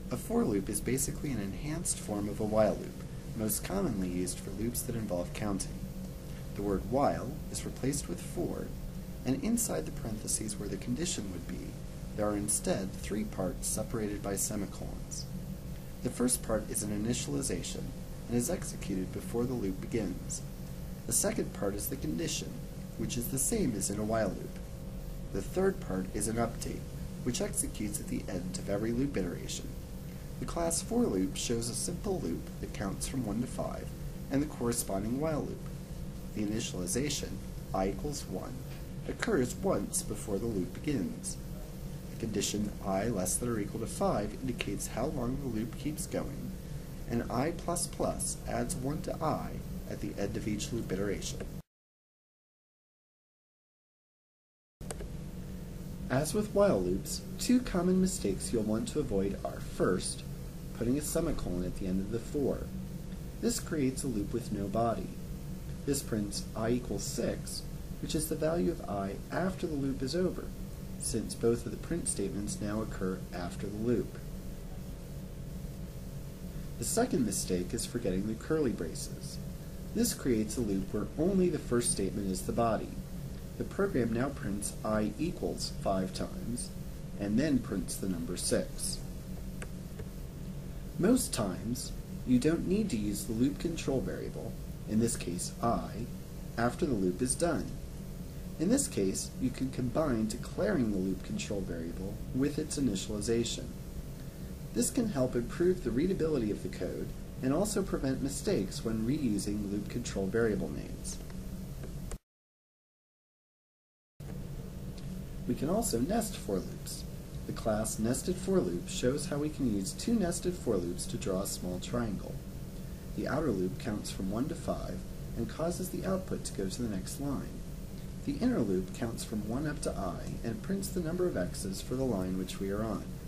A for loop is basically an enhanced form of a while loop, most commonly used for loops that involve counting. The word while is replaced with for, and inside the parentheses where the condition would be, there are instead three parts separated by semicolons. The first part is an initialization, and is executed before the loop begins. The second part is the condition, which is the same as in a while loop. The third part is an update, which executes at the end of every loop iteration. The class for loop shows a simple loop that counts from 1 to 5, and the corresponding while loop. The initialization, I equals 1, occurs once before the loop begins. The condition I less than or equal to 5 indicates how long the loop keeps going, and I++ adds 1 to I at the end of each loop iteration. As with while loops, two common mistakes you'll want to avoid are, first, putting a semicolon at the end of the for. This creates a loop with no body. This prints I equals 6, which is the value of I after the loop is over, since both of the print statements now occur after the loop. The second mistake is forgetting the curly braces. This creates a loop where only the first statement is the body. The program now prints I equals 5 times, and then prints the number 6. Most times, you don't need to use the loop control variable, in this case I, after the loop is done. In this case, you can combine declaring the loop control variable with its initialization. This can help improve the readability of the code and also prevent mistakes when reusing loop control variable names. We can also nest for loops. The class nested for loop shows how we can use two nested for loops to draw a small triangle. The outer loop counts from 1 to 5 and causes the output to go to the next line. The inner loop counts from 1 up to I and prints the number of x's for the line which we are on.